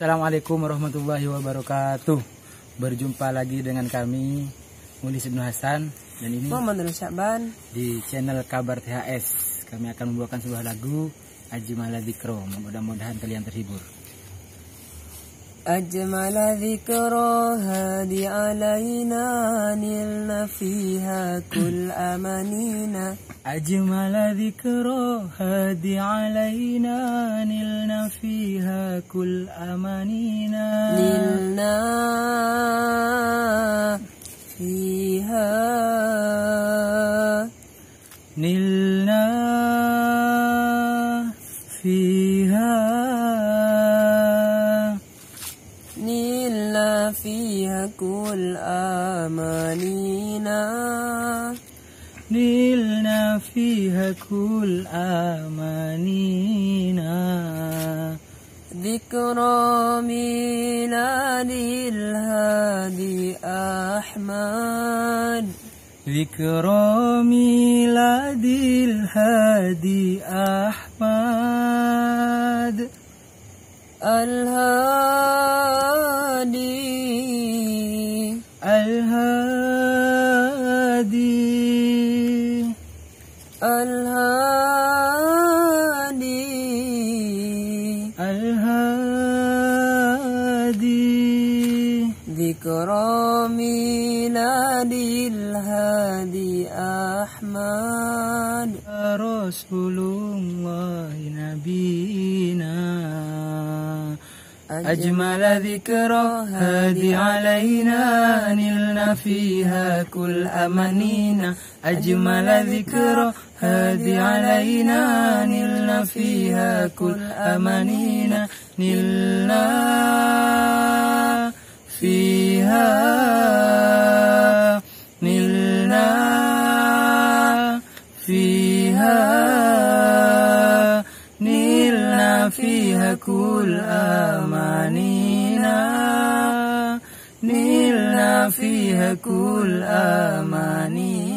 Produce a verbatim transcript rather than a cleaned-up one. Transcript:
Assalamualaikum warahmatullahi wabarakatuh. Berjumpa lagi dengan kami Mulis Ibnu Hasan dan ini Muhammad Nur Syakban di channel Kabar T H S. Kami akan membawakan sebuah lagu Ajmala Dzikra. Mudah-mudahan kalian terhibur. Ajmala Dzikra hadi alaina nilna fiha kul amanina. Ajmala Dzikra hadi alaina nilna fiha kul amanina. Nilna fiha Nilna fiha Nilna fiha kul amanina. Nilna fiha kul amanina. Dzikra miladil hadi Ahmad. Dzikra miladil hadi Ahmad. Al-Hadi Al-Hadi Al-Hadi Al-Hadi. Dzikra miladil hadi Ahmad. Rasulullah nabiyina Ajmala Dzikra hadi alaina nilna fiha kul amanina. Ajmala Dzikra hadi alaina nilna fiha kul amanina. Nilna fiha Nilna fiha Nilna fiha kul amanina. Nilna fiha kul amanina.